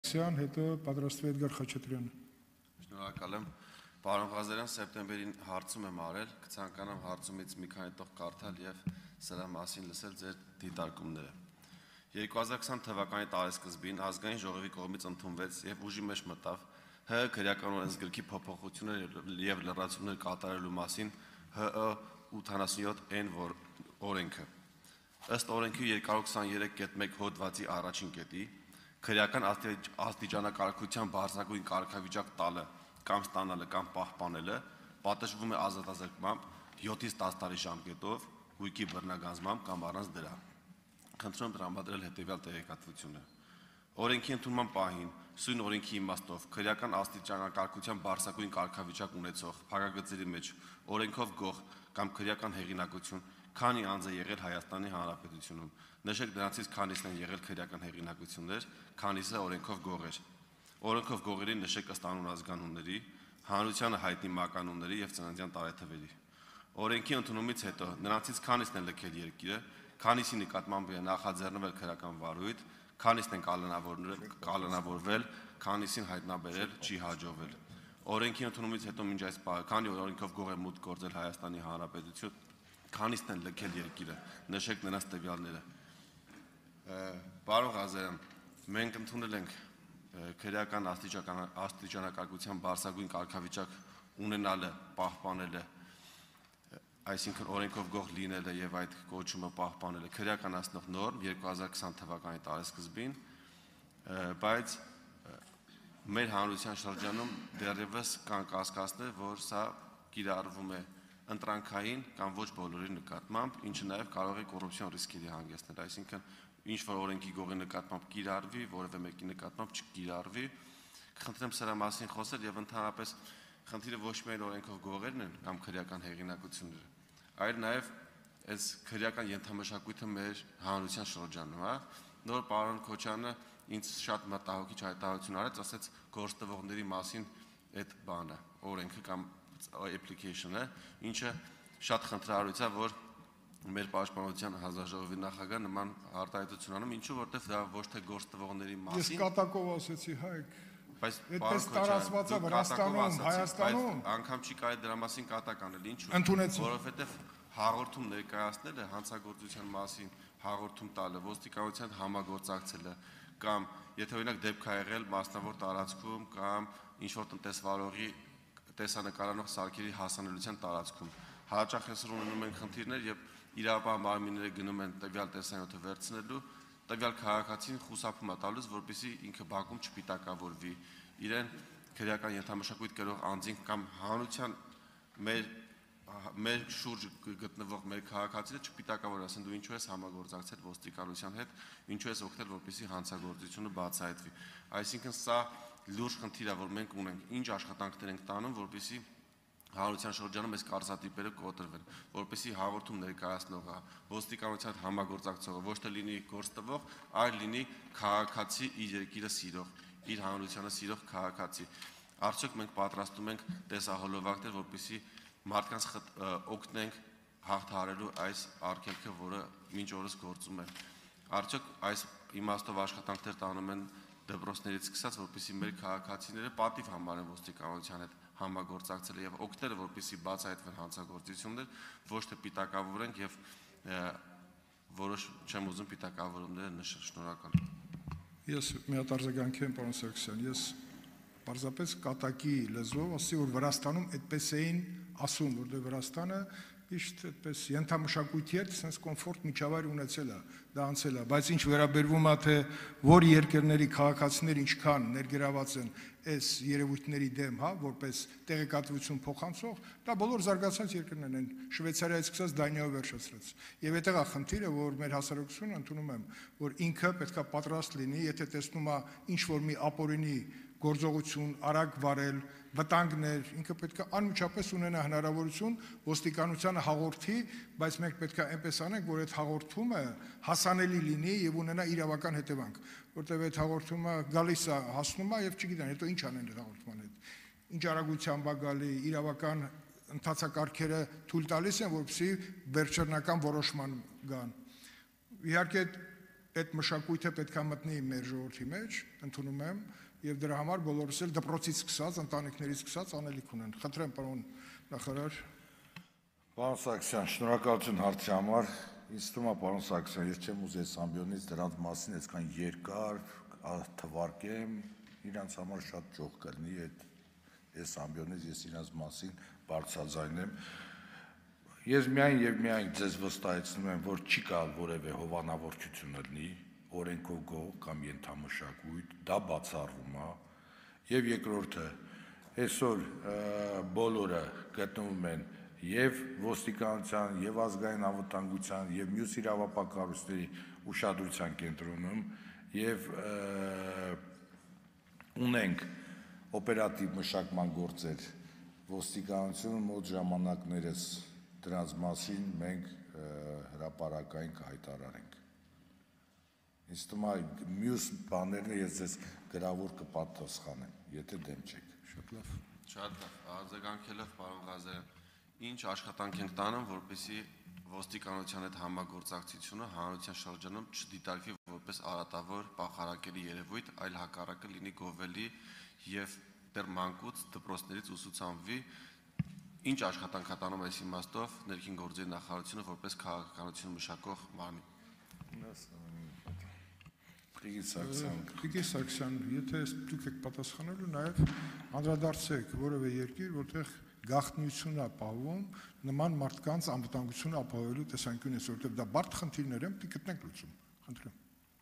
Հետո պատրաստվի Էդգար Խաչատրյանը։ Շնորհակալ եմ։ Պարոն Ղազարյան, սեպտեմբերին հարցում եմ արել, կցանկանամ հարցումից մի քանի տող կարդալ եւ սրա մասին լսել ձեր դիտարկումները։ 2020 թվականի տարեսկզբին ազգային ժողովի կողմից ընդունվեց եւ ուժի մեջ մտավ ՀՀ քրեական օրենսգրքի փոփոխություններ եւ լրացումներ կատարելու մասին ՀԸ 87N օրենքը։ Ըստ օրենքի 223.1 հոդվածի առաջին կետի քրեական աստիճանակարգության բարձրագույն կարգավիճակ տալը կամ ստանալը կամ պահպանելը պատժվում է ազատազրկմամբ 7-ից 10 տարի ժամկետով, հույքի բռնագանձմամբ կամ առանց դրա։ Խնդրում եմ տրամադրել հետևյալ տեղեկատվությունը։ Օրենքի ընդունման պահին սույն օրենքի իմաստով քրեական աստիճանակարգության բարձրագույն կարգավիճակ ունեցող փակագծերի մեջ օրենքով գող կամ քրեական հեղինակություն քանի անձ է եղել Հայաստանի Հանրապետությունում։ Նշեք դրանցից քանիսն են եղել քրեական հեղինակություններ, քանիսը օրենքով գողեր։ Օրենքով գողերին նշեք ըստ անուն ազգանունների, հանրությանը հայտնի մականունների եւ ծննդյան տարեթվերի։ Օրենքի ընդունումից հետո նրանցից քանիսն են լքել երկիրը, քանիսի նկատմամբ է նախաձեռնվել քրեական վարույթ, քանիսն են կալանավորվել, քանիսին հայտնաբերել չի հաջողվել։ Օրենքի ընդունումից հետո մինչ այս պահը քանի օրենքով գող է մուտք գործել Հայաստանի Հանրապետություն, քանիսն են լքել երկիրը, նշեք նրանց տվյալները։ Պարոն Ղազարյան, մենք ընդունել ենք քրեական աստիճանակարգության բարձրագույն կարգավիճակ ունենալը, պահպանելը, այսինքն օրենքով գող լինելը եւ այդ կոչումը պահպանելը քրեականացնող նորմ 2020 թվականի տարեսկզբին, բայց մեր հանրության շրջանում դեռևս կան կասկածներ, որ սա կիրառվում է ընտրանքային կամ ոչ բոլորի նկատմամբ, ինչը նաև կարող է կոռուպցիոն ռիսկերի հանգեցնել, այսինքն ինչ որ օրենքի գողի նկատմամբ կիրառվի, որևէ մեկի նկատմամբ չկիրառվի, կխնդրեմ սրա մասին խոսել եւ ընդհանրապես խնդիրը ոչ միայն օրենքով գողերն են կամ քրեական հեղինակությունները, այլ նաև այս քրեական ենթամշակույթը մեր հանրության շրջանում, հա։ Նոր պարոն Քոչյանը ինձ շատ մտահոգիչ հայտարարություն արեց, ասեց գործտվողների մասին այդ բանը, օրենքը կամ application-ը, ինչը շատ խնդրահարույց է, որ մեր պաշտպանության հանձնաժողովի նախագահ նման արտահայտություն անում, ինչու որտեվ դա ոչ թե գործտվողների մասին։ Ես կատակով ասեցի, Հայկ, բայց այդպես տարածված է Վրաստանում, Հայաստանում, անգամ չի կարելի դրա մասին կատակ անել, ինչու։ Ընդունեցին։ Որովհետև հաղորդում ներկայացնելը հանցագործության մասին հաղորդում տալը, ոստիկանության համագործակցելը կամ եթե օրինակ դեպք է եղել մասնավոր տարածքում կամ ինչ որ տնտեսվարողի տեսանկարանող սարքերի հասանելիության տարածքում, հաճախ այսօր ունենում են խնդիրներ եւ իրավապահ մարմինները գնում են տվյալ տեսանյութը վերցնելու, տվյալ քաղաքացին խուսափում է տալուց, որպեսզի ինքը բակում չպիտակավորվի, իրեն քրեական ենթամշակույթ կրող անձին կամ հանրության մեր շուրջ գտնվող մեր քաղաքացիները չպիտակավոր ասեն դու ինչու ես համագործակցել ոստիկանության հետ, ինչու ես օգնել որպեսզի հանցագործությունը բացահայտվի։ Այսինքն սա լուրջ խնդիր է, որ մենք ունենք, ինչ աշխատանքներ ենք տանում, որպեսզի հանրության շրջանում այս կարծատիպերը կոտրվեն, որպեսզի հաղորդում ներկայացնողը, ոստիկանության համագործակցողը ոչ թե լինի գործտվող, այլ լինի քաղաքացի իր երկիրը սիրող, իր հանրությանը սիրող քաղաքացի։ Արդյոք մենք պատրաստում ենք տեսահոլովակներ, որպեսզի մարդկանց օգնենք հաղթահարելու այս արգելքը, որը մինչ օրս գործում է։ Արդյոք այս իմաստով աշխատանքներ տանում են դպրոցներից սկսած, որպեսզի մեր քաղաքացիները պատիվ համարեն ոստիկանության հետ համագործակցել եւ օգնել, որպեսզի բացահայտվեն հանցագործություններ, ոչ թե պիտակավորենք եւ որոշ չեմ ուզում պիտակավորումները նշել։ Շնորհակալ եմ։ Ես մի հատ արձագանքի եմ, պարոն Սարգսյան, ես պարզապես կատակի լեզվով ասի, որ Վրաստանում այդպես էին ասում, որտեղ Վրաստանը իշտ այդպես ենթամշակույթի հետ sense կոմֆորտ միջավայր ունեցել է, դա անցել է, բայց ինչ վերաբերվում է թե որ երկրների քաղաքացիները ինչքան ներգրաված են այս երևույթների դեմ, հա, որպես տեղեկատվություն փոխանցող, դա բոլոր զարգացած երկրներն են, Շվեյցարիայից սկսած Դանիայով վերջացրած։ Եվ այդտեղ է խնդիրը, որ մեր հասարակությունը ընդունում եմ, որ ինքը պետքա պատրաստ լինի, եթե տեսնում է ինչ որ մի ապօրինի գործողություն, արագ վարել, վտանգներ, ինքը պետք է անմիջապես ունենա հնարավորություն ոստիկանությանը հաղորդի, բայց մենք պետք է այնպես անենք, որ այդ հաղորդումը հասանելի լինի եւ ունենա իրավական հետևանք, որտեղ այդ հաղորդումը գալիս է, հասնում է եւ չգիտեն, հետո ինչ անեն այդ հաղորդման հետ։ Ինչ արագությամբ է գալի, իրավական ընթացակարգերը թույլ տալիս են, որպեսզի վերջնական որոշման գան։ Իհարկե այդ մշակույթը պետք է մտնի մեր ժողովրդի մեջ, ընդունում եմ, եւ դրա համար բոլորս էլ դպրոցից սկսած, ընտանիքներից սկսած անելիք ունեն։ Խնդրեմ, պարոն նախարար։ Պարոն Սարգսյան, շնորհակալություն հարցի համար։ Ինձ թվում է, պարոն Սարգսյան, ես չեմ ուզում այս ամբիոնից դրանց մասին այսքան երկար թվարկեմ, իրանց համար շատ ճոխ կլինի այս ամբիոնից ես իրանց մասին բարձրաձայնեմ։ Ես միայն եւ միայն ձեզ վստահեցնում եմ, որ չի կարող որևէ հովանավորչություն լինի, օրենքով գող կամ ենթամշակույթ, դա բացառվում է։ Եվ երկրորդը, այսօր բոլորը գտնվում են եւ ոստիկանության, եւ ազգային անվտանգության, եւ մյուս իրավապահ կառույցների ուշադրության կենտրոնում եւ ունենք օպերատիվ մշակման գործեր ոստիկանությունը մոտ ժամանակներս դրանց մասին մենք հրապարակային կհայտարարենք։ Ինձ թվում է մյուս բաներն ես ձեզ գրավոր կպատասխանեմ, եթե դեմ չեք։ Շատ լավ։ Շատ լավ, արձագանքելով պարոն Ղազարյան, ինչ աշխատանք ենք տանում, որպեսզի ոստիկանության հետ համագործակցությունը հանրության շրջանում չդիտարկվի որպես արատավոր պախարակելի երևույթ, այլ հակառակը լինի գովելի եւ դեռ մանկուց դպրոցներից ուսուցանվի, ինչ աշխատանք է տանում այս իմաստով ներքին գործերի նախարարությունը որպես քաղաքականություն մշակող մարմին։ Տիկին Սարգսյան, եթե դուք եք պատասխանելու, նաև անդրադարձեք որևէ երկիր, որտեղ գաղտնիություն է ապահովում նման մարդկանց անվտանգությունը ապահովելու տեսանկյունից, որտեղ դա բարդ խնդիրներ են, պիտի գտնենք լուծում։ Խնդրեմ։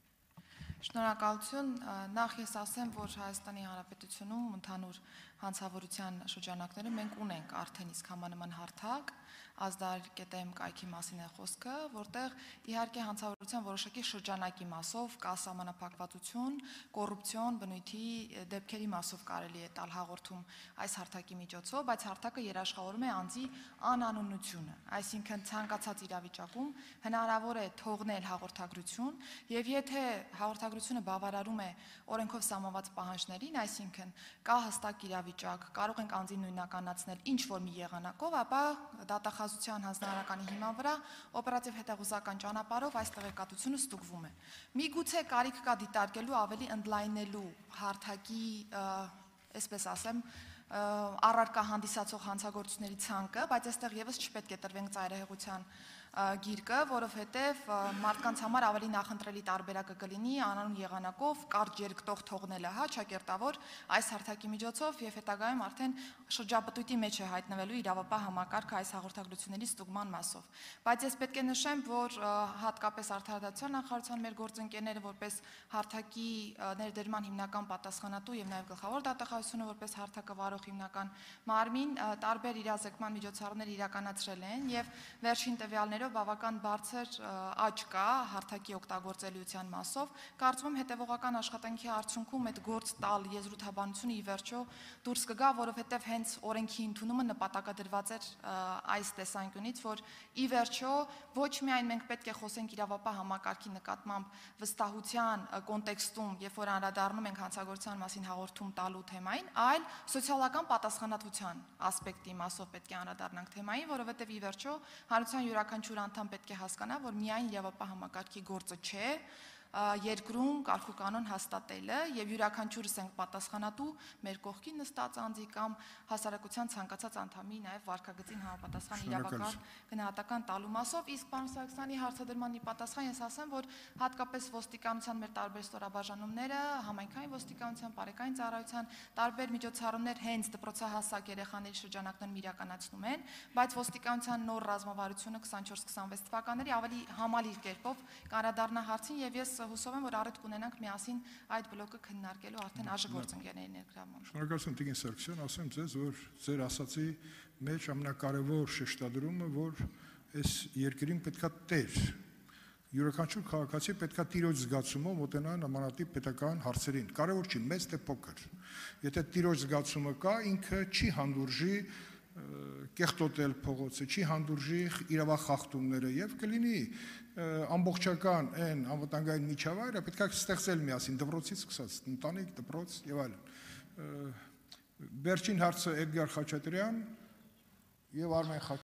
Շնորհակալություն, նախ ես ասեմ, որ Հայաստանի Հանրապետությունում ընդհանուր հանցավորության շրջանակները մենք ունենք արդեն իսկ համանման հարթակ, ազդարկետեմ կայքի մասին է խոսքը, որտեղ իհարկե հանցավորության որոշակի շրջանակի մասով կա սահմանափակվածություն, կոռուպցիոն բնույթի դեպքերի մասով կարելի է տալ հաղորդում այս հարթակի միջոցով, բայց հարթակը երաշխավորում է անձի անանունությունը, այսինքն ցանկացած իրավիճակում հնարավոր է թողնել հաղորդագրություն եւ եթե հաղորդագրությունը բավարարում է օրենքով սահմանված պահանջներին, այսինքն կա հստակ իրավիճակ, կարող ենք անձին նույնականացնել ինչ որ մի եղանակով, ապա դատախազության հանձնարարականի հիման վրա օպերատիվ հետախուզական ճանապարհով այս տեղեկատվությունը ստուգվում է։ Միգուցե կարիք կա դիտարկելու ավելի ընդլայնելու հարթակի, այսպես ասեմ, առարկա հանդիսացող հանցագործությունների ցանկը, բայց այստեղ եւս չպետք է տրվենք ծայրահեղության գիրկը, որովհետև մարդկանց համար ավելի նախընտրելի տարբերակը կլինի անանուն եղանակով կարճ երկտող թողնելը, հա, ճակերտավոր այս հարթակի միջոցով եւ հետագայում արդեն շրջապտույտի մեջ է հայտնվելու իրավապահ համակարգը այս հաղորդագրությունների ստուգման մասով։ Բայց ես պետք է նշեմ, որ հատկապես Արդարադատության նախարարության մեր գործընկերները որպես հարթակի ներդրման հիմնական պատասխանատու եւ նաեւ գլխավոր դատախազությունը որպես հարթակը վարող հիմնական մարմին տարբեր իրազեկման միջոցառումներ իրականացրել են եւ վերջին տվյալներով բավական բարձր աճ կա հարթակի օգտագործելիության մասով։ Կարծում եմ հետևողական աշխատանքի արդյունքում այդ գործ տալ եզրութաբանությունը ի վերջո դուրս կգա, որովհետև հենց օրենքի ընդունումը նպատակադրված էր այս տեսանկյունից, որ ի վերջո ոչ միայն մենք պետք է խոսենք իրավապահ համակարգի նկատմամբ վստահության կոնտեքստում, երբ որ անդրադառնում ենք հանցագործության մասին հաղորդում տալու թեմային, այլ սոցիալական պատասխանատվության ասպեկտի մասով պետք է անդրադառնանք թեմային, որովհետև ի վերջո հանրության յուրաքանչյուր անդամ պետք է հասկանա, որ միայն իրավապահ համակարգի գործը չէ երկրում կարգուկանոն հաստատելը եւ յուրաքանչյուրս ենք պատասխանատու մեր կողքին նստած անձի կամ հասարակության ցանկացած անդամի նաեւ վարկագծին համապատասխան իրավական գնահատական տալու մասով, իսկ պարոն Սարգսյանի հարցադրմանի պատասխան ես ասեմ, որ հատկապես ոստիկանության մեր տարբեր ստորաբաժանումները, համայնքային ոստիկանության, բարեկային ծառայության տարբեր միջոցառումներ հենց դպրոցահասակ երեխաների շրջանակներում իրականացնում են, բայց ոստիկանության նոր ռազմավարությունը 24-26 թվականների ավելի համալիր կերպով կանդրադառնա հարցին եւ ես հուսով եմ, որ առիթ կունենանք միասին այդ բլոկը քննարկելու արդեն ԱԺ գործընկերների ներգրավմամբ։ Շնորհակալություն Տիկին Սարգսյան, ասեմ ձեզ, որ ձեր ասացի մեջ ամենակարևոր շեշտադրումը, որ այս երկրին պետքա տեր, յուրաքանչյուր քաղաքացի պետքա տիրոջ զգացումով մոտենա նմանատիպ պետական հարցերին, կարևոր չի մեծ թե փոքր։ Եթե տիրոջ զգացումը կա, ինքը չի հանդուրժի կեղտոտել փողոցը, չի հանդուրժի իրավախախտումները եւ կլինի ամբողջական այն անվտանգային միջավայրը պետք է ստեղծել միասին դպրոցից սկսած, ընտանիք, դպրոց եւ այլն։ Վերջին հարցը Էդգար Խաչատրյան եւ Արմեն